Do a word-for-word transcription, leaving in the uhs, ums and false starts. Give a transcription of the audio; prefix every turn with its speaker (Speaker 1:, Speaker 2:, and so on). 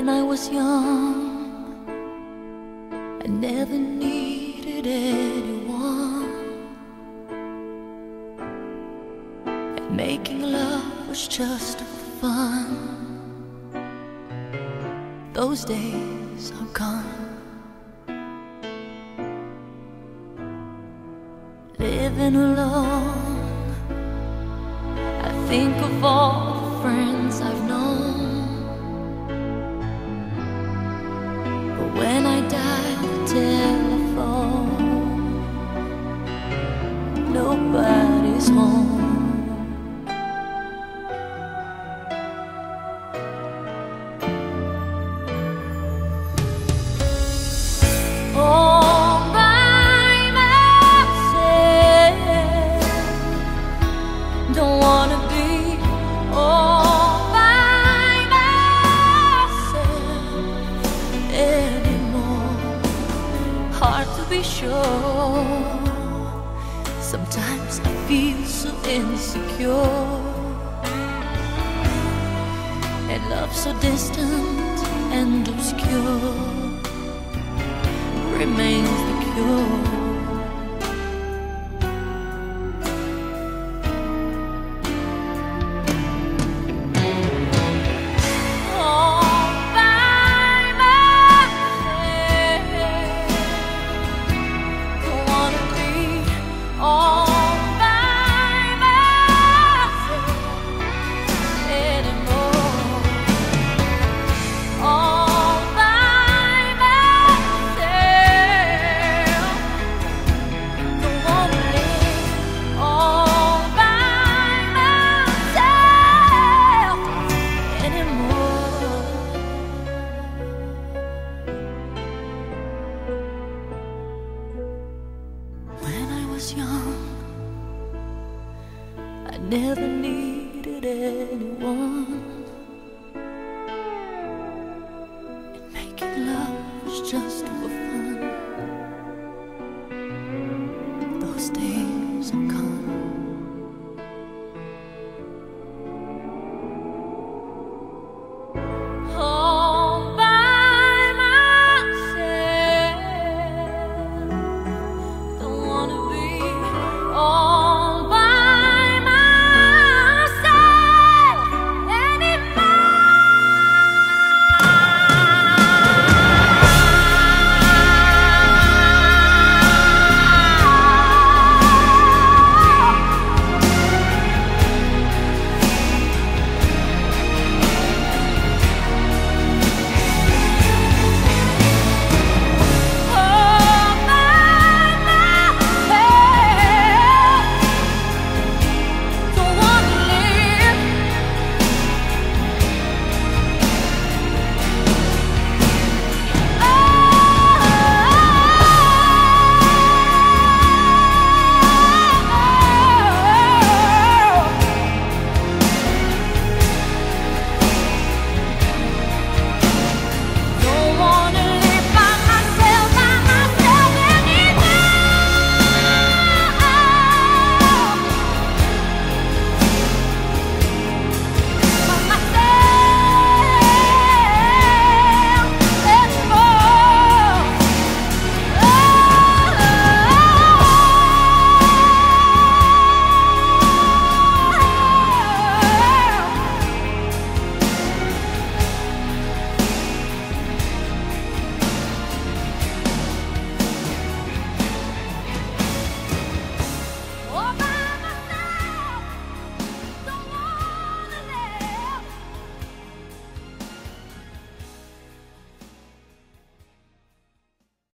Speaker 1: When I was young, I never needed anyone, and making love was just fun. Those days are gone. Living alone, I think of all the friends I've known. But when I dial the telephone, nobody's home. Don't wanna be all by myself anymore. Hard to be sure. Sometimes I feel so insecure, and love so distant and obscure remains the cure. Young, I never needed anyone.